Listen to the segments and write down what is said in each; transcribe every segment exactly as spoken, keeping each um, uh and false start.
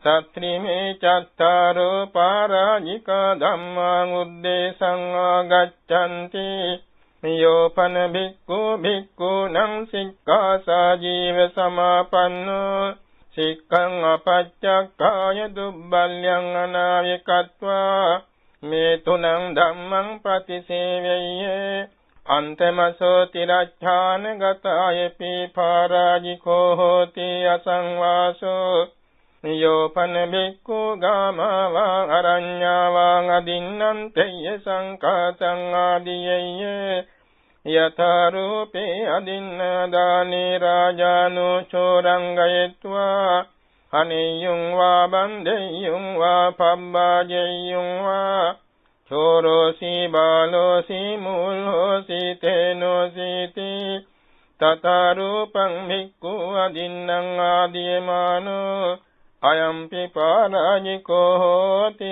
සත්‍රිමේ චත්තාරෝ පාරාජිකා ධම්මා උද්දේශං ආගච්ඡanti යෝපන භික්ඛු භික්ඛුනං සික්ඛාසා ජීව සමාපන්නෝ සික්ඛං අපච්චක්ඛාය දුබ්බල්‍යං අනාවිකත්වා මේ තුනං ධම්මං ප්‍රතිසේවයේ අන්තමසෝ තිරච්ඡාන ගතායපි පාරාජිකෝ හෝති අසංවාසෝ යෝපන භික්ඛු ගාමවා අරඤ්ඤාවා අදින්නම් තේය සංඛාතං ආදීයේ යථා රූපේ අදින්නාදානේ රාජානෝ චෝරංගයත්වා අනියුං වා බන්දෙයුං වා පබ්බාජෙයුං වා චෝරෝසි බාලෝසි මූලෝසි තේනෝසීති තථා රූපං භික්ඛු අදින්නම් ආදීයමානෝ අයම්පි පාරාජිකෝ හෝති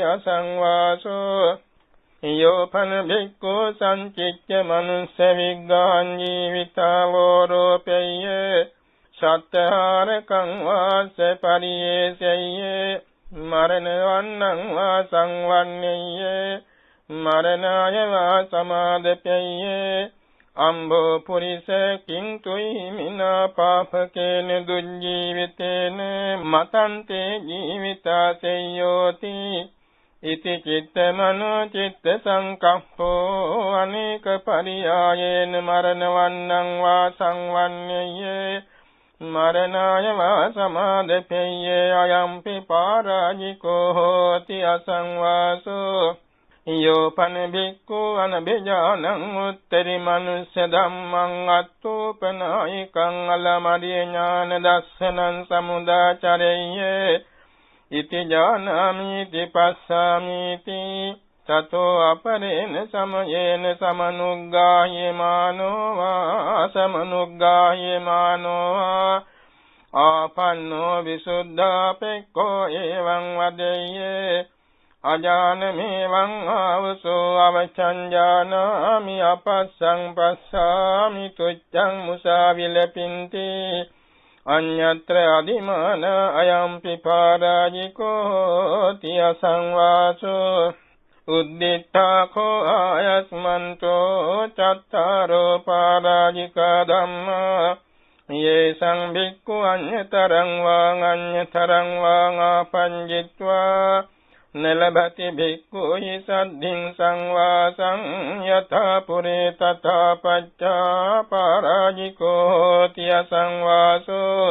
අසංවාසෝ යෝපන භික්ඛු සංචිච්ච මනුස්ස විග්ගාන් ජීවිතාවෝ රෝපෙය්‍ය සත්තාරකං වාස පරියේසෙය්‍ය මරණ වන්නං වා සංවන්නේය්‍ය මරණාය වා සමාදපෙය්‍ය අම්බෝ පුරිස කිංතුයි මිනා පාපකේන දුජ්ජීවිතේන මතන්තේ ජීවිතාසෙය්‍යෝති ඉති චිත්ත මනෝ චිත්ත සංකප්පෝ අනේක පරියායේන මරණ වන්නං වා සංවන්නේය මරණාය වා සමාදපෙය්‍ය අයම්පි පාරාජිකෝ හෝති අසංවාසෝ යෝපන භික්ඛු අනබිජානං උත්තරි මනුස්ස ධම්මං අත්තෝපනායිකං අලමරිය ඥාන දස්සනං සමුදාචරෙය්‍ය ඉති ඥානාමිති පස්සාමිති තතෝ අපරේන සමයේන සමනුග්ගායමානෝ වා සමනුග්ගායමානෝ වා ආපන්නෝ විසුද්ධාපෙක්ඛෝ එවං වදෙය්‍ය අජානමේවං ආවසෝ අවචඤ්ඤානාමි අපස්සං පස්සාමි තුච්ඡං මුසාවිලපින්ති අඤ්ඤත්‍ර අදිමාන අයම්පි පාරාජිකෝ තිය සංවාසෝ උද්දිඨාකෝ ආයස්මන්තෝ චත්තාරෝ පාරාජිකා ධම්මා යේසං භික්ඛු අඤ්ඤතරං වාං අඤ්ඤතරං වාං ආපඤ්ඤිත්වා නලභති භික්ඛු සද්ධින් සංවාසං යථා පුරේ තථා පච්චා පාරාජිකෝ තිය සංවාසෝ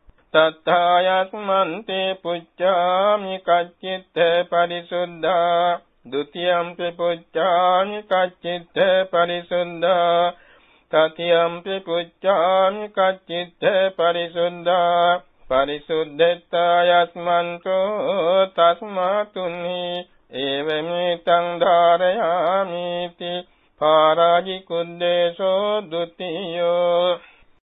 තත්ථායස්මන්ති පුච්ඡාමි කච්චිත්ත පරිසුද්ධා ဒ ුතියම්පි පුච්ඡාමි කච්චිත්ත පරිසුද්ධා තතියම්පි පුච්ඡාමි කච්චිත්ත පරිසුද්ධා පරිසුද්ධත්තායස්මන්තෝ තස්මාතුනි එවමිතං ධාරයාමිති පාරාජිකුද්දේශෝ ဒ ුතියෝ